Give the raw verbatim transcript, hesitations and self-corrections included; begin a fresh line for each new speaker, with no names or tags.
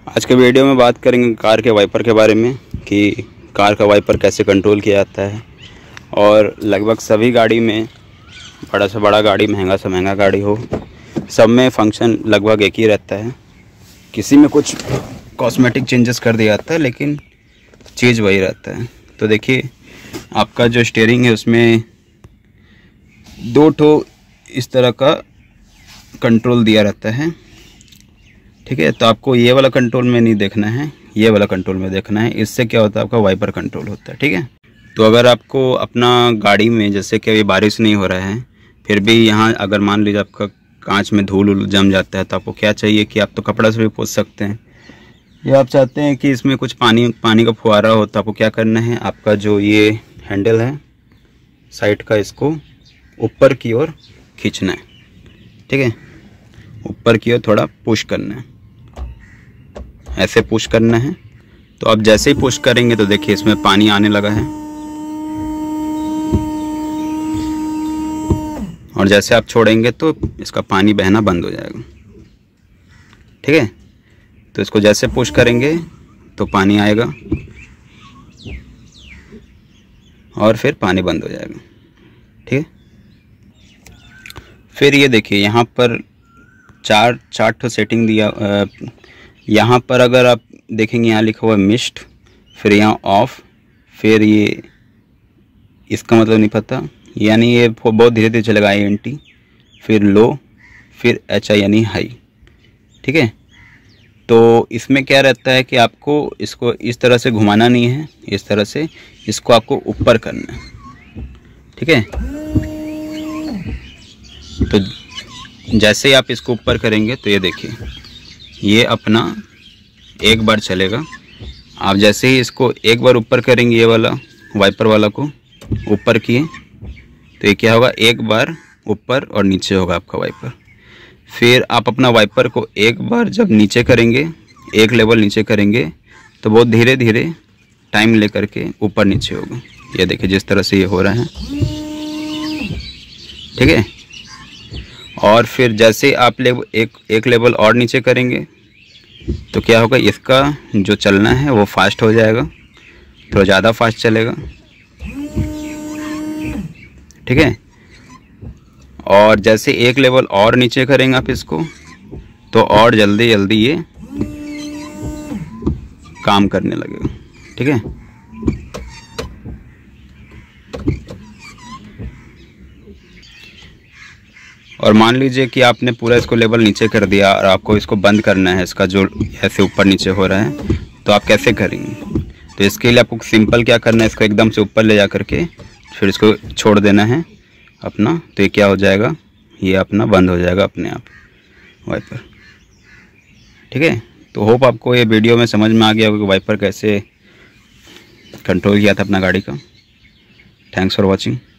आज के वीडियो में बात करेंगे कार के वाइपर के बारे में कि कार का वाइपर कैसे कंट्रोल किया जाता है। और लगभग सभी गाड़ी में, बड़ा से बड़ा गाड़ी, महंगा से महंगा गाड़ी हो, सब में फंक्शन लगभग एक ही रहता है। किसी में कुछ कॉस्मेटिक चेंजेस कर दिया जाता है लेकिन चीज़ वही रहता है। तो देखिए, आपका जो स्टीयरिंग है उसमें दो ठो इस तरह का कंट्रोल दिया रहता है, ठीक है। तो आपको ये वाला कंट्रोल में नहीं देखना है, ये वाला कंट्रोल में देखना है। इससे क्या होता है, आपका वाइपर कंट्रोल होता है, ठीक है। तो अगर आपको अपना गाड़ी में, जैसे कि अभी बारिश नहीं हो रहा है, फिर भी यहाँ अगर मान लीजिए आपका कांच में धूल उल जम जाता है, तो आपको क्या चाहिए कि आप तो कपड़ा से भी पोंछ सकते हैं, या आप चाहते हैं कि इसमें कुछ पानी पानी का फुहारा हो, तो आपको क्या करना है, आपका जो ये हैंडल है साइड का, इसको ऊपर की ओर खींचना है, ठीक है। ऊपर की ओर थोड़ा पुश करना है, ऐसे पुश करना है। तो आप जैसे ही पुश करेंगे तो देखिए इसमें पानी आने लगा है, और जैसे आप छोड़ेंगे तो इसका पानी बहना बंद हो जाएगा, ठीक है। तो इसको जैसे पुश करेंगे तो पानी आएगा और फिर पानी बंद हो जाएगा, ठीक है। फिर ये देखिए यहाँ पर चार चार ठो सेटिंग दिया। यहाँ पर अगर आप देखेंगे, यहाँ लिखा हुआ है मिस्ट, फिर यहाँ ऑफ, फिर ये इसका मतलब नहीं पता, यानी ये बहुत धीरे धीरे चलेगा, आई एन टी, फिर लो, फिर एच आई यानी हाई, ठीक है। तो इसमें क्या रहता है कि आपको इसको इस तरह से घुमाना नहीं है, इस तरह से इसको आपको ऊपर करना है, ठीक है। तो जैसे ही आप इसको ऊपर करेंगे तो ये देखिए ये अपना एक बार चलेगा। आप जैसे ही इसको एक बार ऊपर करेंगे, ये वाला वाइपर वाला को ऊपर किए, तो ये क्या होगा, एक बार ऊपर और नीचे होगा आपका वाइपर। फिर आप अपना वाइपर को एक बार जब नीचे करेंगे, एक लेवल नीचे करेंगे, तो बहुत धीरे धीरे टाइम ले करके ऊपर नीचे होगा। ये देखिए जिस तरह से ये हो रहा है, ठीक है। और फिर जैसे आप ले एक एक लेवल और नीचे करेंगे तो क्या होगा, इसका जो चलना है वो फास्ट हो जाएगा, थोड़ा ज़्यादा फास्ट चलेगा, ठीक है। और जैसे एक लेवल और नीचे करेंगे आप इसको, तो और जल्दी जल्दी ये काम करने लगेगा, ठीक है। और मान लीजिए कि आपने पूरा इसको लेवल नीचे कर दिया और आपको इसको बंद करना है, इसका जो ऐसे ऊपर नीचे हो रहा है, तो आप कैसे करेंगे। तो इसके लिए आपको सिंपल क्या करना है, इसको एकदम से ऊपर ले जा करके फिर इसको छोड़ देना है अपना, तो ये क्या हो जाएगा, ये अपना बंद हो जाएगा अपने आप वाइपर, ठीक है। तो होप आपको ये वीडियो में समझ में आ गया होगा कि वाइपर कैसे कंट्रोल किया था अपना गाड़ी का। Thanks for watching.